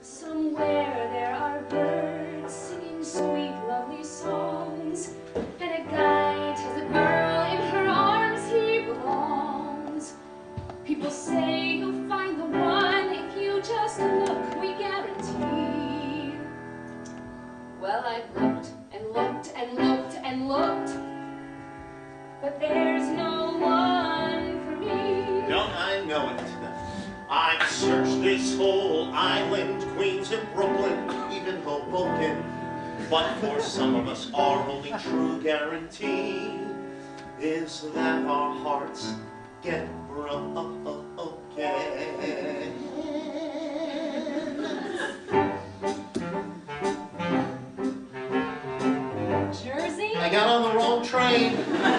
Somewhere there are birds singing sweet, lovely songs, and a guy tells a girl in her arms he belongs. People say you'll find the one if you just look, we guarantee. Well, I've looked and looked and looked and looked, but there's no one for me. Don't I know it? I've searched this whole island, Queens and Brooklyn, even Hoboken. But for some of us, our only true guarantee is that our hearts get broken. Jersey? I got on the wrong train.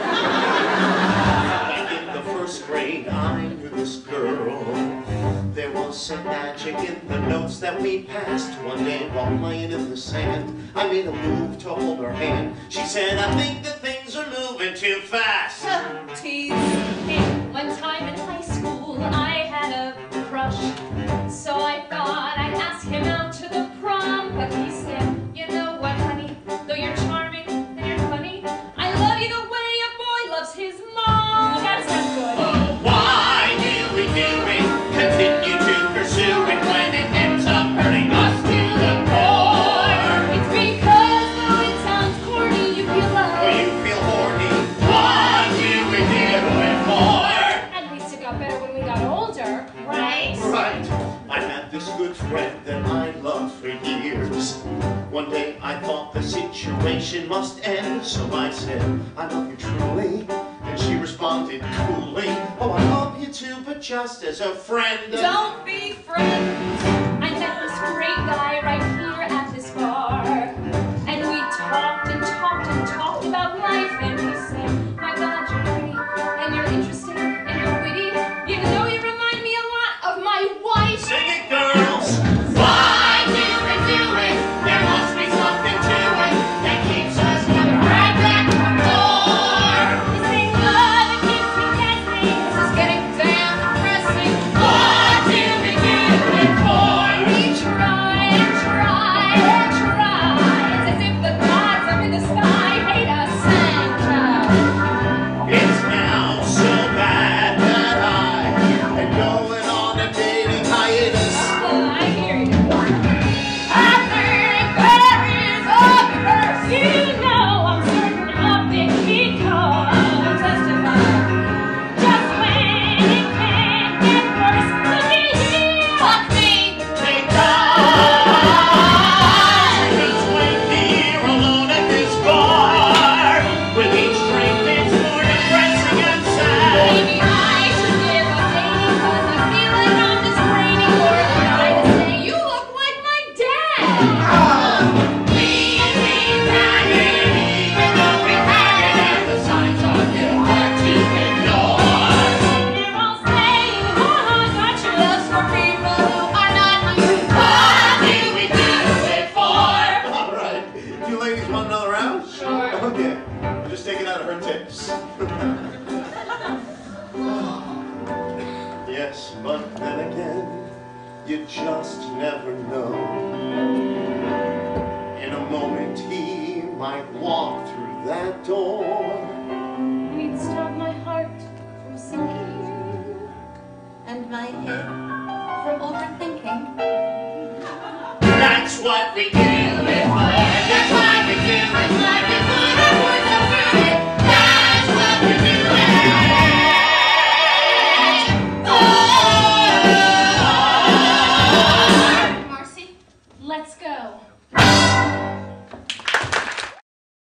Back in the first grade, I knew this girl. There was some magic in the notes that we passed. One day while playing in the sand, I made a move to hold her hand. She said, I think that things are moving too fast. Tease. One time in high school, I had a crush. So I thought I'd ask him out to the prom. But he said, you know what, honey? Though you're charming and you're funny, I love you the way a boy loves his mom. That's not good. Oh, why do we do it? Continue to pursue it when it ends up hurting us to the core. It's because though it sounds corny, you feel love. Oh, you feel horny. What do we do it for? At least it got better when we got older, right? Right. I had this good friend that I loved for years. One day I thought the situation must end, so I said, I love you truly. And she responded coolly, oh, I love you too, but just as a friend. Don't be friends. I met this great guy right here at this bar. And we talked and talked and talked about life. And he said, my God, you're pretty, and you're interesting, and you're witty. You know you remind me a lot of my wife. Sing it, girls! Why do we do it? There must be something to it that keeps us coming right back for more. This ain't love, it keeps me guessing. This is getting damn depressing. What do we do it for? We try and try and try. It's as if the gods up in the sky hate us and It's now so bad that I am going on a dating hiatus. I hear you. I think there is a curse. You know I'm certain of it because testify. Just when it can't get worse, look at here. Fuck me. They die. Just wait here alone at this bar. With each drink it's more depressing and sad. Maybe I should give up dating 'cause I feel like I'm just raining for a guy to say you look like my dad. We ragged, even though we ragged, and the signs are too hard to ignore. You're all saying, oh, I got your love for people who are not you. What do we do it for? All right. You ladies want another round? Sure. Okay. I'm just taking out her tips. Yes, but then again, you just never know. In a moment, he might walk through that door. He'd stop my heart from sinking And my head from overthinking. That's what we do